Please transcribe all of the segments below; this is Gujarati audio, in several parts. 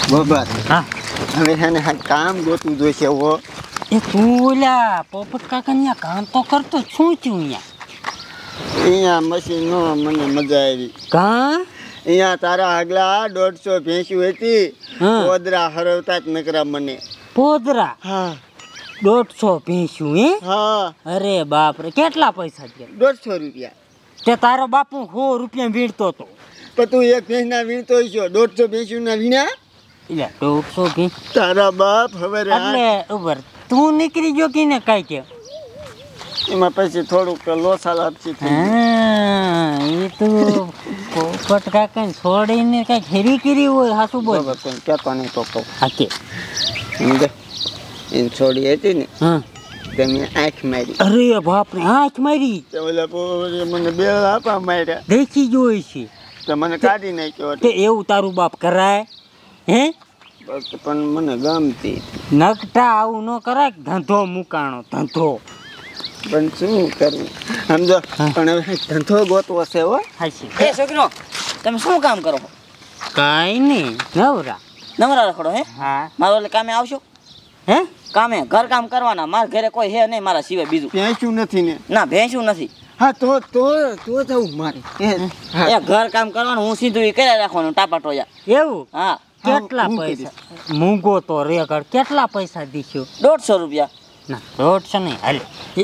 બરાબર. હા હવે એને કામ ગોતવું જોઈશે હો. એ તું ઓલા પોપટ કાકા ત્યાં કામ તો કરતો શું થયું અહીંયા મશીન નો મને મજા આવી. કા અહીંયા તારા આગલા 150 ભેંસું હતી. હા. પોદરા હરવતા જ નકરા મને. પોદરા હા 150 ભેંસું હે? હા અરે બાપ રે કેટલા પૈસા થયા? 150 રૂપિયા. તે તારો બાપુ 100 રૂપિયા વીણતો હતો. પણ તું એક ભેંસના વીણતો છો 150 ભેંસુના વીણ્યા. એટલે 150 ભેંસ તારા બાપ હવે એટલે ઉભર તું નીકળી ગયો કે ને કાંઈ કે એમાં પછી થોડુંક લોસા લાપસી થઈ. હા એ તો પોપટ કાકાને છોડીને કાંઈક હેરી કરી હોય હાસુ બોલ બરાબર કંઈ કહેતો નહીં તો કહું. હા કે સમજે એને છોડી હતી ને હા તે મેં આંખ મારી. અરે બાપ રે આંખ મારી તે ઓલા પોરે મને બે લાપા માર્યા. દેખી જોઈ છે તે મને કાઢી નાખ્યો તે એવું તારું બાપ કરાય હે પણ મને ગમતી. નકટા આવું ન કરાય ધંધો મુકાણો ધંધો પણ શું કરવું સમજો. પણ હવે ધંધો ગોતવો છે હો. હાચી એ છોકરો તમે શું કામ કરો છો? કાંઈ નહીં નવરા નવરા રખડો હે? હા મારો એટલે કામે આવશો? હે કામે ઘર કામ કરવાના. મારા ઘરે કોઈ હે નહીં મારા સિવાય બીજું. ભેંસું નથી ને. ના ભેંસું નથી. હા તો જવું મારે. એ ઘર કામ કરવાનું હું સીધું એ કર્યા રાખવાનું ટાપા ટોયા. એવું હા કેટલા હું પૈસા મૂંગો તો રેગડ કેટલા પૈસા દીશો? 150 રૂપિયા. ના 150 નહીં હાલે એ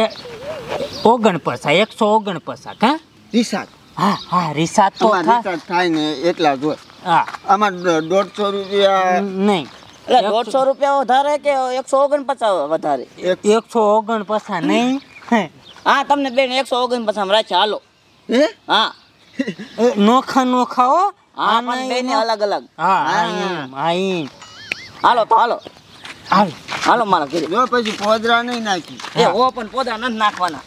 49 149 કા રિસાત હા હા રિસાત તો આમાં થાય રિસાત થાય ને એટલા જ હોય. હા આમાં 150 રૂપિયા નહીં એટલે 150 રૂપિયા વધારે કે 149 વધારે? 149 નહીં હે. હા તમને બેન 149 રાખ્યા હાલો. હે હા નોખા નોખા હો હા પણ બેને અલગ અલગ. હા આઈ હાલો તો હાલો હાલ હાલો મારા ઘરે. જો પછી પોદરા નહીં નાખી. એ હો પણ પોદા નથી નાખવાના.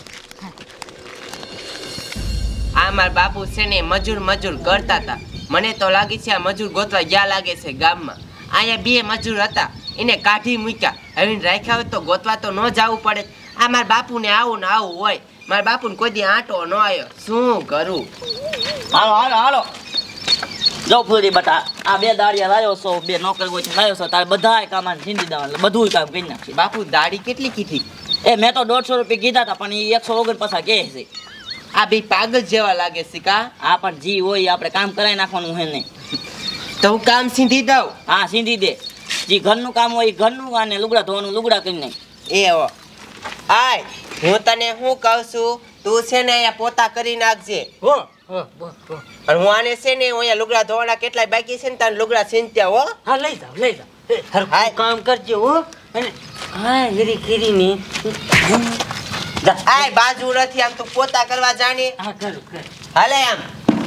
આ મારા બાપુ છે ને મજૂર કરતા હતા. મને તો લાગે છે આ મજૂર ગોતવા ગયા લાગે છે ગામમાં. અહીંયા 2 મજૂર હતા એને કાઢી મૂક્યા. હવે રાખ્યા હોય તો ગોતવા તો ન જવું પડે. આ મારા બાપુને આવું ને આવું હોય. મારા બાપુને કોઈ દી આંટો ન આવ્યો. શું કરું? હાલો હાલો હાલો જો ફૂલી બટા આ 2 દાડિયા લાવ્યો છો 2 નોકર કોઈ લાવ્યો છો તારે બધાય કામ આને છીંદી દેવાનું બધું કામ કરી નાખી. બાપુ દાઢી કેટલી કીધી? એ મેં તો 150 રૂપિયા કીધા હતા પણ એ 149 કહે છે. આ બે પાગલ જેવા લાગે છે કા? આ પણ જી હોય આપણે કામ કરાવી નાખવાનું હે ને. તો હું કામ સીધી દઉં. હા સીધી દે. જી ઘરનું કામ હોય ઈ ઘરનું અને લુગડા ધોવાનું લુગડા કરી નાખ. એવો આય હું તને શું કહું છું તું છે ને અહીંયા પોતા કરી નાખજે. હો અને હું આને છે ને અહીંયા લુગડા ધોવાના કેટલાય બાકી છે ને તારે લુગડા સીંચ્યા હો. હા લઈ જાવ હરખું હાય. કામ કરજો હો અને હા હેરી ખીરીની આય બાજુ નથી આમ તું પોતા કરવા જાણે. હા કર હાલે આમ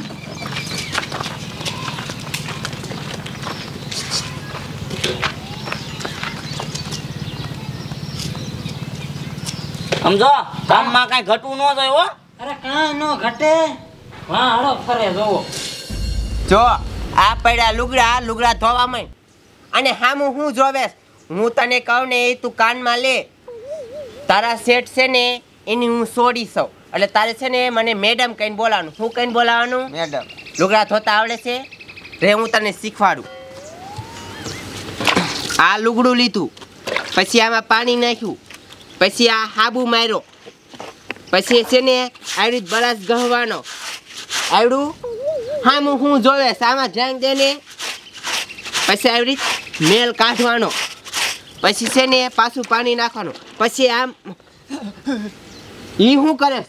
સમજો કામમાં કાંઈ ઘટવું ન જોઈએ હો. અરે કાંઈ નો ઘટે હા હાલો ફરે જોવો જો આ પડ્યા લુગડા ધોવા માંડ. અને હામું હું જોવેશ હું તને કહું ને એ તું કાનમાં લે. તારા સેટ છે ને એની હું છોડી સૌ એટલે તારે છે ને મને મેડમ કહીને બોલાવાનું. શું કહીને બોલાવાનું? મેડમ લુગડા ધોતા આવડે છે રે હું તને શીખવાડું. આ લુગડું લીધું પછી આમાં પાણી નાખ્યું પછી આ હાબુ માર્યો પછી છે ને આવી બળાસ ગહવાનો આવડું હામું હું જોવે આમાં ધ્યાન દે ને પછી આવી રીત મેલ કાઢવાનો પછી છે ને પાછું પાણી નાખવાનું પછી આમ ઈ શું કરે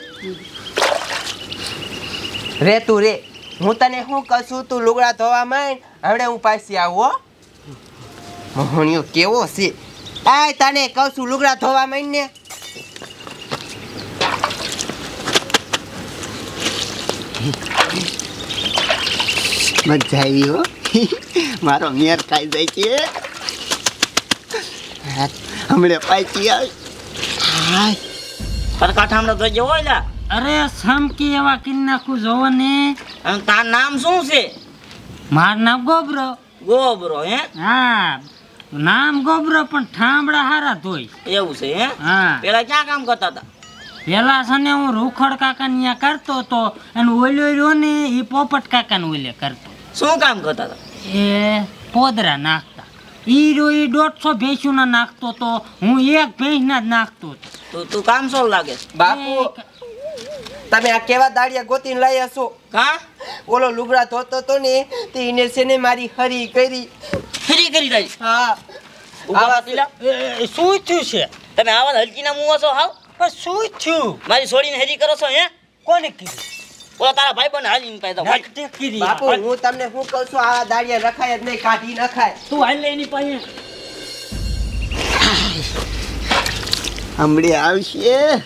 રે તું રે હું તને શું કહું છું તું લુગડા ધોવા માંડ હવે હું પાછી આવું હો મોહણીયો કેવો છે આ તને કહું છું લુગડા ધોવા માંડ ને મજા આવી હો મારો મેર ખાઈ જાય છે હમણાં પાછી આવી હાય પરકાઠ હમણાં તો જવો લા. અરે સમકી એવા કિન નાખું જોવો ને અને તાર નામ શું છે? મારું નામ ગોબરો ગોબરો હે? હા નામ ગોબરો પણ ઠામડા હારા ધોઈ એવું છે હે? હા પેલા ક્યાં કામ કરતા હતા? પેલા છે ને હું રૂખડ કાકા ને કરતો તો અને ઓલ્યો રહ્યો ને એ પોપટ કાકા ને ઓલે કરતો. શું કામ કરતા હતા? એ પોદરા નાખતા. ઈ 150 ભેંસુના નાખતો તો, હું એક ભેંસના જ નાખતો હતો. તું કામ સોલ લાગે બાપુ તમે આ કેવા દાડિયા ગોતીને લઈ હશો? કા ઓલો લુગડા ધોતો તો ને તે એને છે ને મારી હરી કરી. ફરી કરી તારી હા આવા પીલા શું થયું છે? તમે આવા હલકીના મુવા છો હાવ શું થયું? મારી છોડીને હેરી કરો છો હે? કોને કીધું? ઓલા તારા ભાઈ બને હાલીને પાઈ દો નાટક કરી. બાપુ હું તમને શું કહું છું, આ દાડિયા રખાય જ નહીં, કાઢી નખાય. તું હાલ લે એની પાસે. હમણાં આવશે.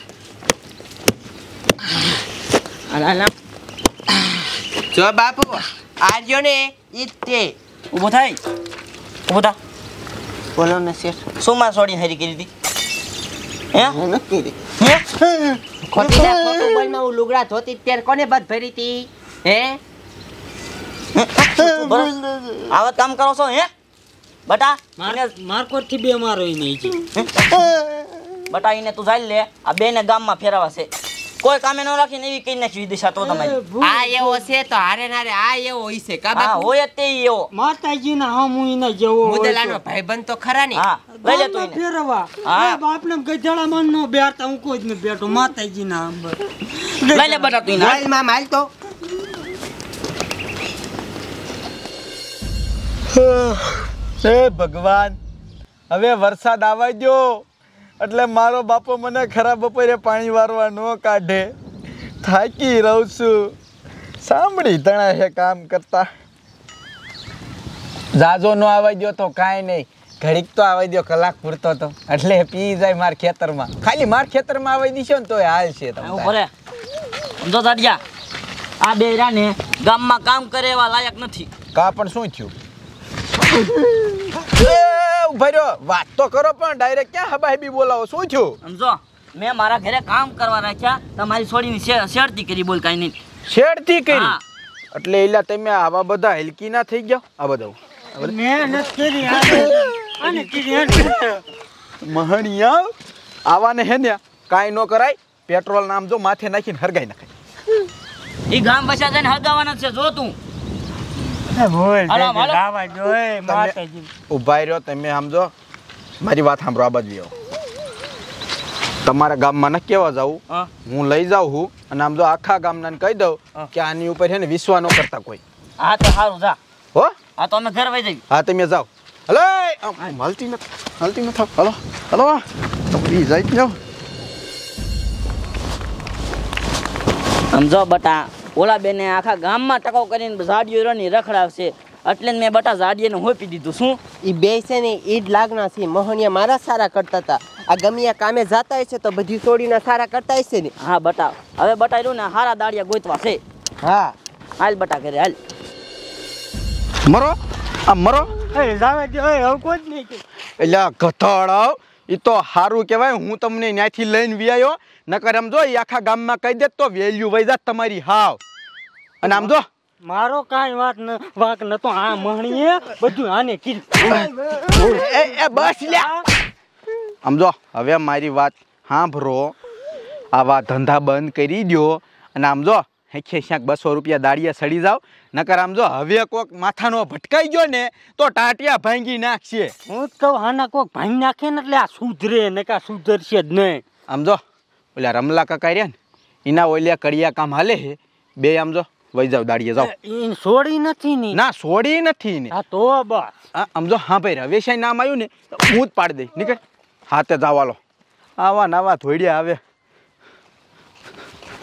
જો બાપુ આર્યો ને ઈ જ તે. ઊભો થાય ઊભો થા. બોલો ને શેઠ. શું માં છોડીને હેરી કરી હતી હે? હું નથી કરી. ખોટી ના ખોટું બોલમાં હું લુગડા ધોતી ત્યારે કોને બધ ભરી હતી હે? આવા કામ કરો છો હે બટા? મારકોટથી બે મારો ઈ નહીં છે. બટા એને તું જાય લે, આ બેને ગામમાં ફેરવા છે. કોઈ કામે ન રાખીને એવી કઈ નાખી દિશા તો તમારી. આ એવો છે તો હારે નારે આ એવો હોય છે કા હા બાપુ? હોય જ તે ઈ એવો. માતાજીના હમ ઈને જેવો મુદલાનો ભાઈબંધ તો ખરા ને? હા લઈ લે તું એને. ફેરવા. હા. બાપને ગધેડા મન નો બેઠતા, હું કોઈ જ ન બેઠો. માતાજીના હમ લઈ લે બટા તું એને. હાલ માં હાલ તો. હે ભગવાન, હવે વરસાદ આવવા દો એટલે મારો બાપો મને ખરા બપોરે પાણી વારવા ન કાઢે. થાકી રહું છું. સાંભળી તણા છે કામ કરતા. જાજો ન આવવા દો તો કાંઈ નહીં, ઘડીક તો આવવા દો, કલાક પૂરતો તો એટલે પી જાય માર ખેતરમાં. ખાલી માર ખેતરમાં આવવા દીશો ને તોય હાલ છે. ઉભો રે. સમજો દાડિયા, આ બે રાને ગામમાં કામ કરે એવા લાયક નથી. કા પણ શું થયું? ઉભા રહ્યો, વાત તો કરો પણ ડાયરેક્ટ ક્યાં હબાહબી બોલાવો? શું થયું? સમજો મેં મારા ઘરે કામ કરવા રાખ્યા, તમારી છોડીની શેરતી કરી. બોલ કાંઈ નહીં. શેરતી કરી? હા. એટલે એલા તમે આવા બધા હલકી ના થઈ ગયા? આ બધા મહેનત કરી અને મહણિયા આવાને હે ને કાંઈ ન કરાય. પેટ્રોલ નામ જો માથે નાખીને હરગાઈ નાખાય. ઈ ગામ બસા જઈને હગાવાના છે. જો તું ઉભા રહ્યો, તમે સમજો મારી વાત સાંભળો. આ બાજુ આવો. તમારા ગામમાં ને કેવા જાવું, હું લઈ જાઉં છું અને આમ જો આખા ગામના કહી દઉં કે આની ઉપર છે ને વિશ્વાસ ન કરતા કોઈ. હા તો સારું જા. હો હા તો અમે ઘર વહી જઈએ. હા તમે જાઓ. હલો હાલતી નથી. હલો હલો તમારી જાય જાઓ. સમજો બટા, ઓલા બેને આખા ગામમાં ટકાઉ કરીને ઝાડીઓ રની રખડાવશે એટલે મેં બટા ઝાડીઓને હોપી દીધું. શું ઈ બે છે ને ઈ જ લાગના છે. મોહનિયા મારા સારા કરતા હતા. આ ગમિયા કામે જાતા હશે તો બધી છોડીના સારા કરતા હશે ને. હા બટા, હવે બટા રહ્યું ને હારા દાડિયા ગોતવા છે. હા હાલ બટા ઘરે હાલ. મરો આ મરો. એટલે ગધડાવ, એ તો સારું કહેવાય. હું તમને ત્યાંથી લઈને વ્યાયો, નકર આમ જો એ આખા ગામમાં કહી દે તો વેલ્યુ વહી જાત તમારી હાવ. અને આમ જો મારો કાંઈ વાક નતો. આ મહણીએ બધું આને કીધું. એ બસ લ્યા. આમ જો હવે મારી વાત સાંભળો. આવા ધંધા બંધ કરી દો અને આમ જો હેખે ક્યાંક 200 રૂપિયા દાડિયા સડી જાવ. નકર આમ જો હવે કોક માથાનો ભટકાઈ ગયો ને તો ટાટિયા ભાંગી નાખશે. હું જ કહું આના કોક ભાંગી નાખે ને એટલે આ સુધરે ને કા સુધરશે જ નહીં. આમ જો ઓલા રમલા કાકા રહ્યા ને એના ઓલિયા કડિયા કામ હાલે છે. બે આમ જો વહી જાવ દાડિયા જાવ. ઈ છોડી નથી ની. ના છોડી નથી ને. હા તો બસ. આમ જો હા ભાઈ રવેશાઈ નામ આવ્યું ને હું જ પાડી દઈ. નીકળ. હા તે જાવ હાલો. આવા નવા ધોડિયા આવે.